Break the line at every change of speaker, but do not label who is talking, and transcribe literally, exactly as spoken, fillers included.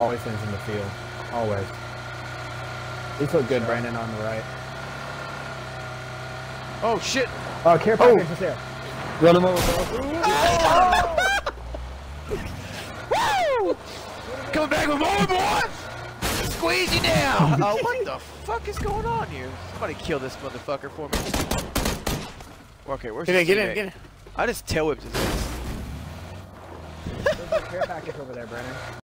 Always wins in the field. Always. These look good, Brandon, on the right.
Oh, shit.
Oh, care package is there.
Run him over, bro.
Woo! Coming back with more, boy! Squeeze you down! Oh, what the fuck is going on here? Somebody kill this motherfucker for me. Okay, where's
Get in, get
teammate?
in, get in.
I just tail whipped his ass.
There's a care package over there, Brandon.